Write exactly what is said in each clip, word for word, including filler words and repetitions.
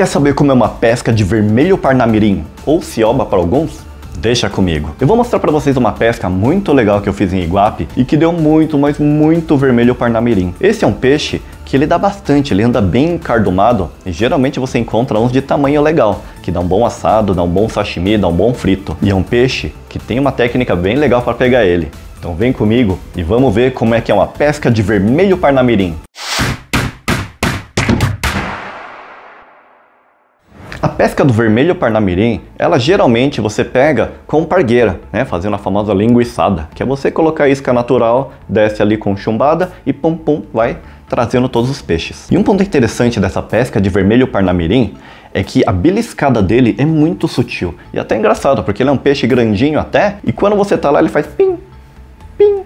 Quer saber como é uma pesca de vermelho parnamirim, ou cioba para alguns? Deixa comigo. Eu vou mostrar para vocês uma pesca muito legal que eu fiz em Iguape e que deu muito, mas muito vermelho parnamirim. Esse é um peixe que ele dá bastante, ele anda bem encardumado e geralmente você encontra uns de tamanho legal, que dá um bom assado, dá um bom sashimi, dá um bom frito. E é um peixe que tem uma técnica bem legal para pegar ele. Então vem comigo e vamos ver como é que é uma pesca de vermelho parnamirim. A pesca do vermelho parnamirim, ela geralmente você pega com pargueira, né, fazendo a famosa linguiçada, que é você colocar a isca natural, desce ali com chumbada e pum pum, vai trazendo todos os peixes. E um ponto interessante dessa pesca de vermelho parnamirim é que a beliscada dele é muito sutil e até engraçado, porque ele é um peixe grandinho até, e quando você tá lá ele faz pim, pim,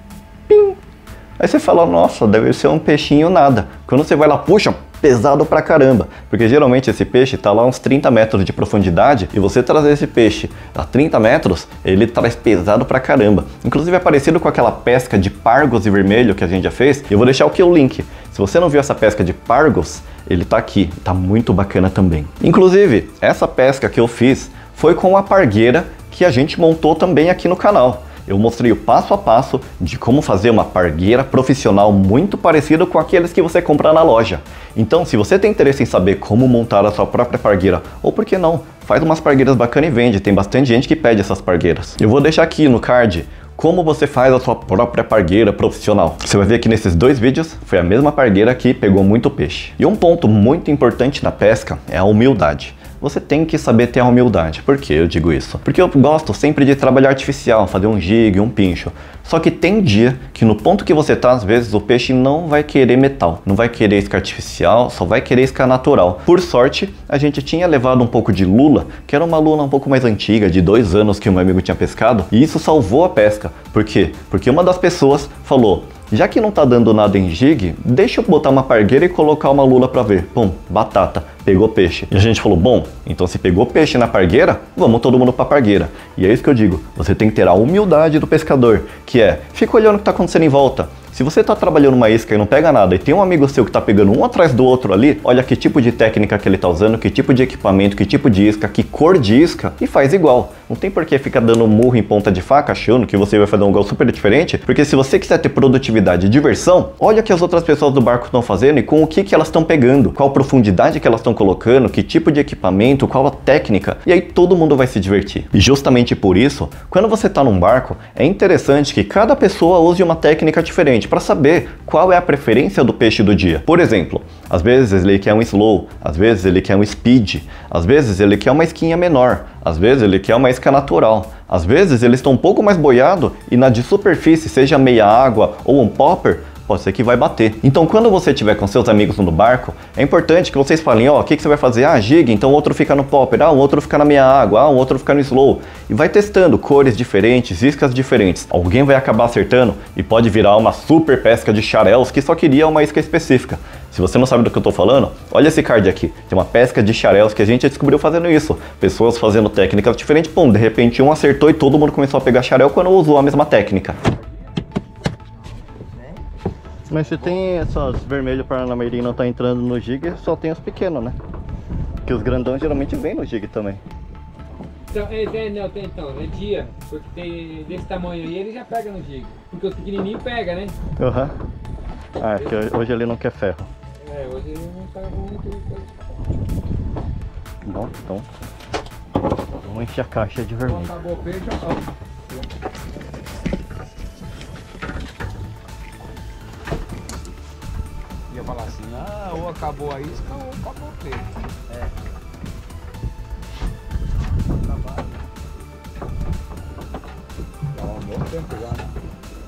pim. Aí você fala, nossa, deve ser um peixinho nada. Quando você vai lá, puxa, pesado pra caramba, porque geralmente esse peixe tá lá uns trinta metros de profundidade e você trazer esse peixe a trinta metros, ele traz pesado pra caramba. Inclusive é parecido com aquela pesca de pargos e vermelho que a gente já fez. Eu vou deixar aqui o link. Se você não viu essa pesca de pargos, ele tá aqui, tá muito bacana também. Inclusive, essa pesca que eu fiz foi com a pargueira que a gente montou também aqui no canal. Eu mostrei o passo a passo de como fazer uma pargueira profissional muito parecido com aqueles que você compra na loja. Então, se você tem interesse em saber como montar a sua própria pargueira, ou por que não, faz umas pargueiras bacanas e vende, tem bastante gente que pede essas pargueiras. Eu vou deixar aqui no card como você faz a sua própria pargueira profissional. Você vai ver que nesses dois vídeos foi a mesma pargueira que pegou muito peixe. E um ponto muito importante na pesca é a humildade. Você tem que saber ter a humildade. Por que eu digo isso? Porque eu gosto sempre de trabalhar artificial, fazer um jig, um pincho. Só que tem dia que no ponto que você tá, às vezes o peixe não vai querer metal, não vai querer isca artificial, só vai querer isca natural. Por sorte, a gente tinha levado um pouco de lula, que era uma lula um pouco mais antiga, de dois anos que o meu amigo tinha pescado, e isso salvou a pesca. Por quê? Porque uma das pessoas falou, já que não tá dando nada em jig, deixa eu botar uma pargueira e colocar uma lula pra ver. Pum, batata, pegou peixe. E a gente falou, bom, então se pegou peixe na pargueira, vamos todo mundo pra pargueira. E é isso que eu digo, você tem que ter a humildade do pescador, que é, fica olhando o que tá acontecendo em volta. Se você está trabalhando uma isca e não pega nada e tem um amigo seu que está pegando um atrás do outro ali, olha que tipo de técnica que ele está usando, que tipo de equipamento, que tipo de isca, que cor de isca e faz igual. Não tem por que ficar dando murro em ponta de faca achando que você vai fazer um gol super diferente, porque se você quiser ter produtividade e diversão, olha o que as outras pessoas do barco estão fazendo e com o que, que elas estão pegando, qual profundidade que elas estão colocando, que tipo de equipamento, qual a técnica, e aí todo mundo vai se divertir. E justamente por isso, quando você está num barco, é interessante que cada pessoa use uma técnica diferente, para saber qual é a preferência do peixe do dia. Por exemplo, às vezes ele quer um slow, às vezes ele quer um speed, às vezes ele quer uma isquinha menor, às vezes ele quer uma isca natural, às vezes eles estão um pouco mais boiado e na de superfície, seja meia água ou um popper, pode ser que vai bater. Então quando você estiver com seus amigos no barco, é importante que vocês falem, ó, oh, o que, que você vai fazer? Ah, jig, então o outro fica no popper, ah, o outro fica na meia água, ah, o outro fica no slow. E vai testando cores diferentes, iscas diferentes. Alguém vai acabar acertando e pode virar uma super pesca de xaréus que só queria uma isca específica. Se você não sabe do que eu tô falando, olha esse card aqui. Tem uma pesca de xaréus que a gente descobriu fazendo isso. Pessoas fazendo técnicas diferentes, pum, de repente um acertou e todo mundo começou a pegar xaréu quando usou a mesma técnica. Mas se tem essas vermelho parnamirim não tá entrando no jig, só tem os pequenos, né? Porque os grandão geralmente vêm no jig também. Então, é, é, não, tem, então, é dia, porque tem desse tamanho aí ele já pega no jig. Porque os pequenininhos pega, né? Aham. Uhum. Ah, é que hoje ele não quer ferro. É, hoje ele não tá muito... Bom, então vamos encher a caixa de vermelho. Então, acabou o peixe, ó. Ia falar assim, ah, ou acabou a isca ou acabou o peixe. É. Trabalho. Dá um bom tempo já, né?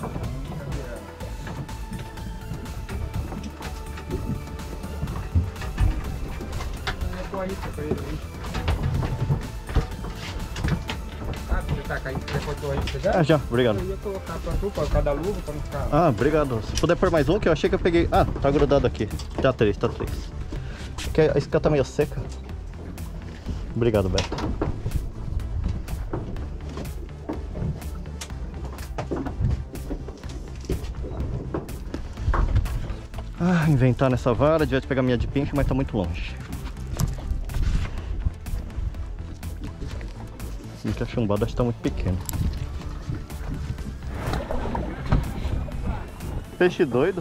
É a isca pra ele aí. Ah, você tá caindo, você cortou a isca já? Ah, já, obrigado. Eu ia colocar pra tu, pra cada luva, pra não ficar... Ah, obrigado. Se puder pôr mais um, que eu achei que eu peguei... Ah, tá grudado aqui. Tá três, tá três. Porque a isca tá meio seca. Obrigado, Beto. Ah, inventar nessa vara, devia pegar minha de pincho, mas tá muito longe. E que a chumbada está muito pequena. Peixe doido.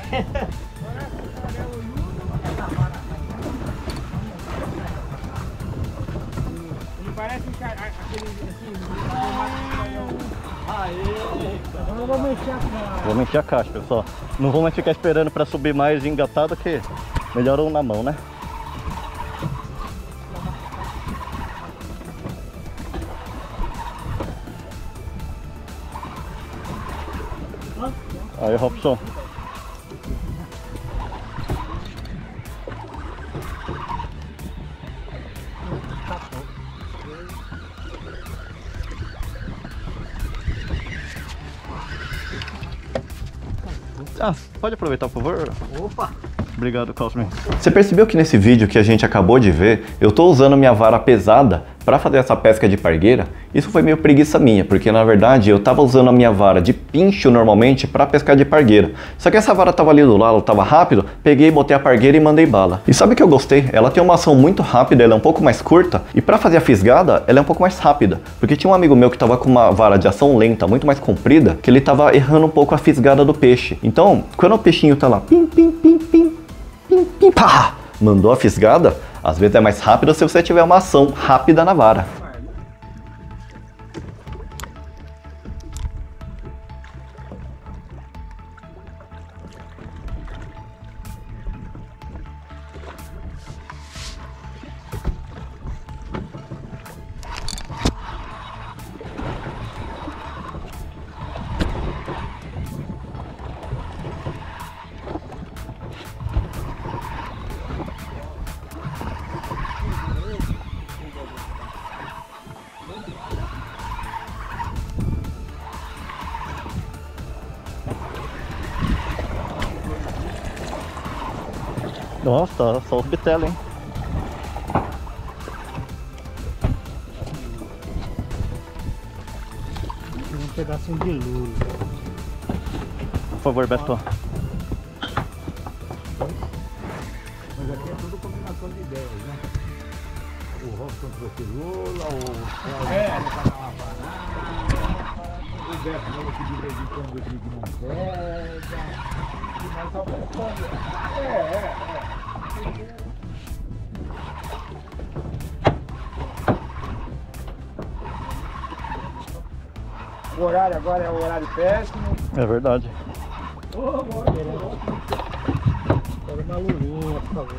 Ele parece aquele assim. Eu vou mexer a caixa. Vou mexer a caixa, pessoal. Não vou mais ficar esperando para subir mais engatado, que melhor um na mão, né? Aí, Robson. Ah, pode aproveitar, por favor? Opa! Obrigado, Cosme. Você percebeu que nesse vídeo que a gente acabou de ver, eu tô usando minha vara pesada para fazer essa pesca de pargueira? Isso foi meio preguiça minha, porque na verdade eu tava usando a minha vara de pincho normalmente para pescar de pargueira. Só que essa vara tava ali do lado, tava rápido, peguei, botei a pargueira e mandei bala. E sabe o que eu gostei? Ela tem uma ação muito rápida, ela é um pouco mais curta, e para fazer a fisgada, ela é um pouco mais rápida. Porque tinha um amigo meu que tava com uma vara de ação lenta, muito mais comprida, que ele tava errando um pouco a fisgada do peixe. Então, quando o peixinho tá lá, pim, pim, pim, pim, pim, pim, pá, mandou a fisgada, às vezes é mais rápido se você tiver uma ação rápida na vara. Nossa, só os bitelos, hein? Tem um pedacinho de lula. Por favor, Beto. Mas aqui é tudo combinação de ideias, né? O Robson trouxe lula, o... É, o Beto falou que de vez em quando o Rodrigo não pega. E nós só pescando. É, é, é. O horário agora é o horário péssimo. É verdade. Ô, oh, bora, bora uma lulinha, por favor.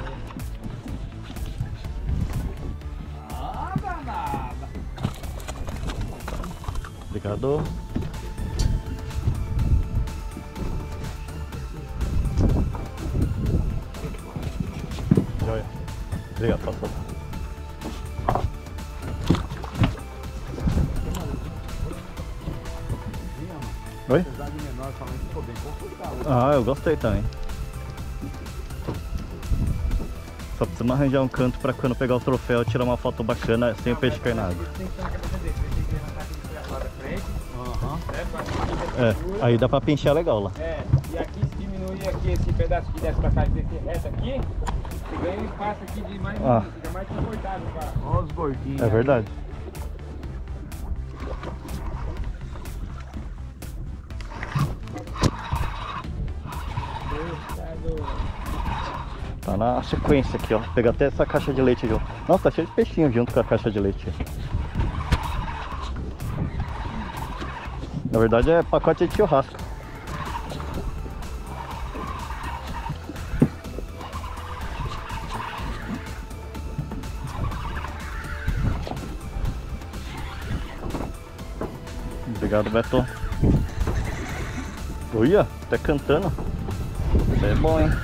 Ah, danada. Obrigado. Joia. Obrigado, pastor. Oi? Apesar de menor, falando que ficou bem confortável. Ah, eu gostei também. Só precisamos arranjar um canto pra quando pegar o troféu tirar uma foto bacana sem o peixe cair na água. Tem que estar na cabeça dele, tem que levantar aquele lá da frente. É, aí dá pra pinchar legal lá. É, e aqui se diminuir aqui esse pedaço que desce pra cá e descer reto aqui, você ganha um espaço aqui de mais, Ah. fica mais confortável pra... Olha os gordinhos. É verdade. Tá na sequência aqui, ó. Vou pegar até essa caixa de leite, viu? Nossa, tá cheio de peixinho junto com a caixa de leite. Na verdade é pacote de churrasco. Obrigado, Beto. Olha, tá cantando. Isso é bom, hein?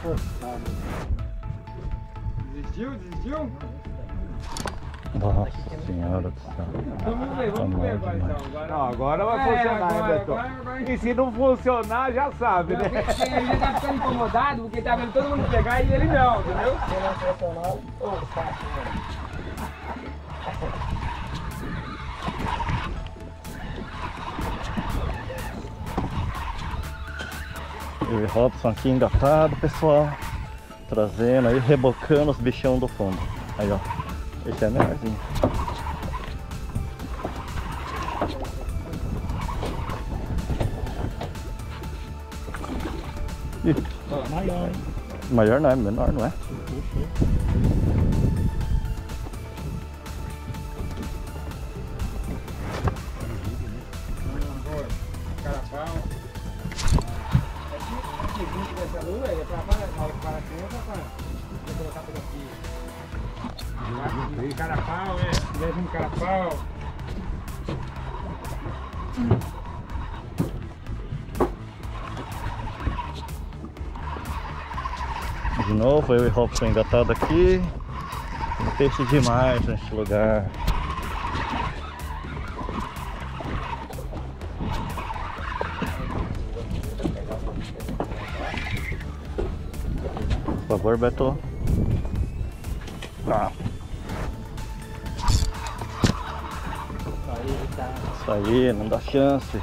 Desistiu? Desistiu? Nossa senhora do céu. Vamos ver, vamos ver agora então. Agora, Não, agora vai É, funcionar, agora, né, Beto? agora, agora. E se não funcionar, já sabe, Não, né? porque ele já tá ficando incomodado porque tá vendo todo mundo pegar e ele não, entendeu? Eu e Robson aqui engatado, pessoal. Trazendo aí, rebocando os bichão do fundo. Aí, ó. Esse é menorzinho. Maior, hein? Maior não é, menor não é? Carapau. Aqui, vinte dessa lua é pra para para criança para colocar por aqui. Carapau, é. Décimo carapau. De novo, eu e o Robson engatado aqui. Tem peixe demais neste lugar. Por favor, Beto. Ah. Isso aí, não dá chance.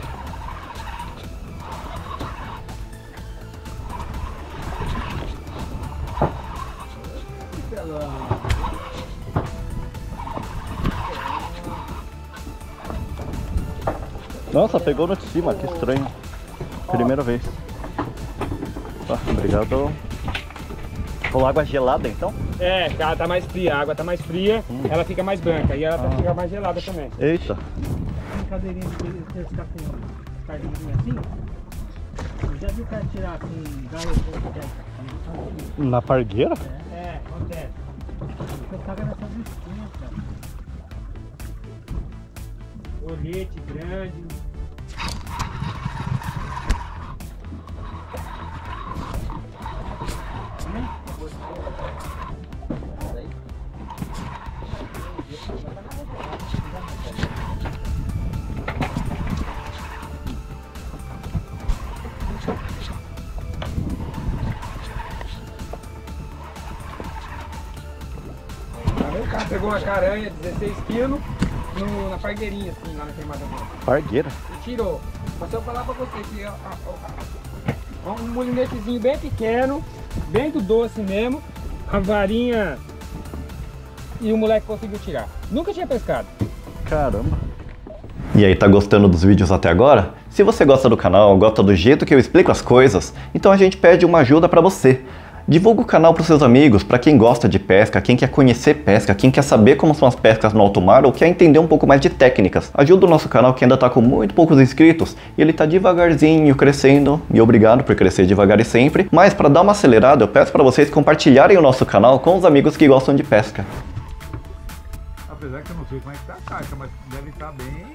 Nossa, pegou no de cima, que estranho. Primeira vez. Tá, obrigado. Falou água gelada então? É, ela tá mais fria, a água tá mais fria, hum. ela fica mais branca e ela ah. fica mais gelada também. Eita! Brincadeirinha de pescar com cardinha assim? Eu já vi o cara tirar com galho de na pargueira? É, é, acontece. Eu cago nessas espinhas, cara. Olhete grande. O cara pegou uma caranha, dezesseis quilos, no, na pargueirinha, assim, lá na queimada dele. Pargueira? E tirou. Mas se eu falar pra você que ó, ó, ó, um molinetezinho bem pequeno, bem do doce mesmo, a varinha e o moleque conseguiu tirar. Nunca tinha pescado. Caramba. E aí, tá gostando dos vídeos até agora? Se você gosta do canal, gosta do jeito que eu explico as coisas, então a gente pede uma ajuda pra você. Divulga o canal para os seus amigos, para quem gosta de pesca, quem quer conhecer pesca, quem quer saber como são as pescas no alto mar ou quer entender um pouco mais de técnicas. Ajuda o nosso canal que ainda está com muito poucos inscritos e ele está devagarzinho crescendo, e obrigado por crescer devagar e sempre. Mas para dar uma acelerada eu peço para vocês compartilharem o nosso canal com os amigos que gostam de pesca. Apesar que eu não sei como é que tá a caixa, mas deve estar bem...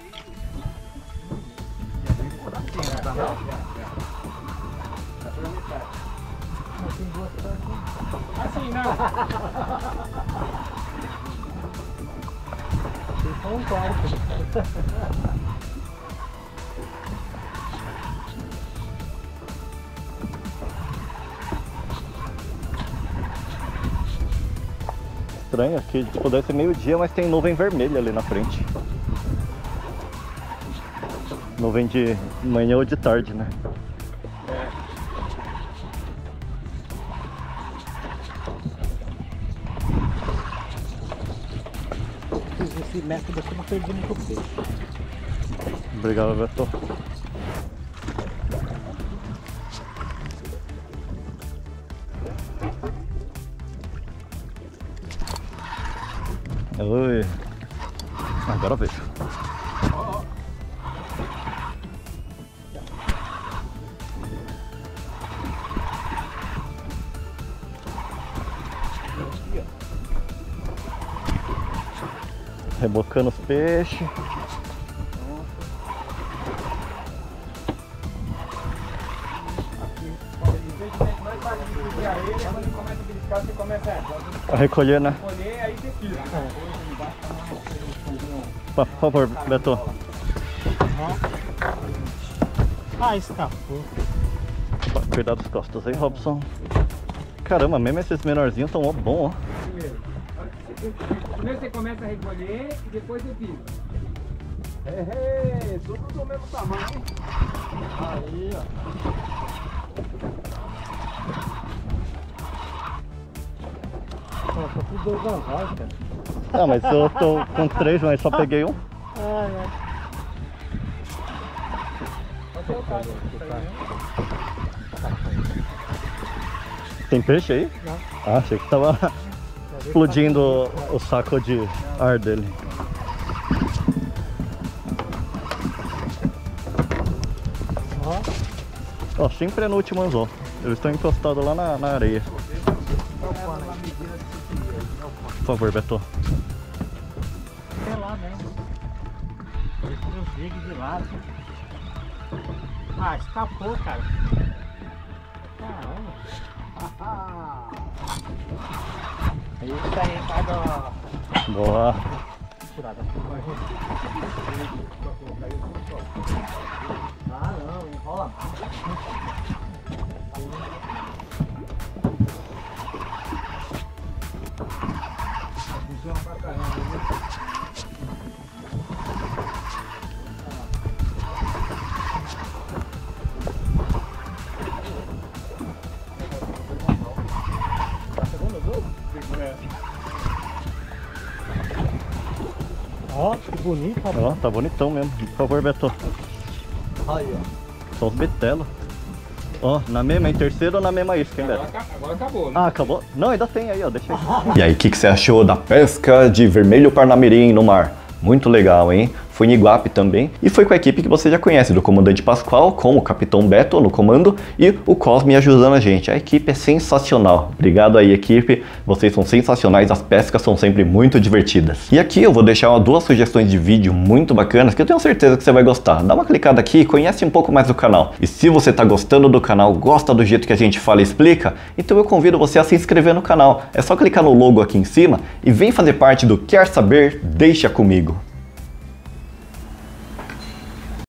bem por aqui, não tá não? Assim não. Tem só um quarto. Estranho aqui, tipo, deve ser meio-dia, mas tem nuvem vermelha ali na frente. Nuvem de manhã ou de tarde, né? Esse método aqui não perdi muito peixe. Obrigado, Beto. Oi. Agora vejo. Rebocando os peixes. A recolher, né? Recolher, aí você tira. Por favor, Beto. Ah, escapou. Cuidado das costas aí, Robson. Caramba, mesmo esses menorzinhos estão bom, ó. Primeiro você começa a recolher e depois você pisa. É, é, tudo do mesmo tamanho. Aí, ó. Ó, só fiz dois anzóis, cara. Ah, mas eu tô com três, mas só peguei um. Ai, ai. Pode ser o caso. Tem peixe aí? Não. Ah, achei que tava explodindo o, o saco de ar dele. Ó. Ó, sempre é no último anzol. Eles estão encostados lá na, na areia. Por favor, Beto. Até lá mesmo. Esse meu zigue de lado. Ah, escapou, cara. Caramba. É isso aí, Ricardo. Boa. Furada. Ah, não, enrola. Funciona pra caramba, viu? Ó, que bonito, rapaz. Ó, tá bonitão mesmo. Por favor, Beto. Olha. Só os betelos. Ó, na mesma, em terceiro ou na mesma isca, hein, Beto? Agora, agora acabou, né? Ah, acabou? Não, ainda tem aí, ó, deixa aí. E aí, o que, que você achou da pesca de vermelho parnamirim no mar? Muito legal, hein? Fui em Iguape também e foi com a equipe que você já conhece, do comandante Pascoal, com o capitão Beto no comando e o Cosme ajudando a gente. A equipe é sensacional. Obrigado aí, equipe. Vocês são sensacionais, as pescas são sempre muito divertidas. E aqui eu vou deixar duas sugestões de vídeo muito bacanas que eu tenho certeza que você vai gostar. Dá uma clicada aqui e conhece um pouco mais do canal. E se você tá gostando do canal, gosta do jeito que a gente fala e explica, então eu convido você a se inscrever no canal. É só clicar no logo aqui em cima e vem fazer parte do Quer Saber? Deixa comigo.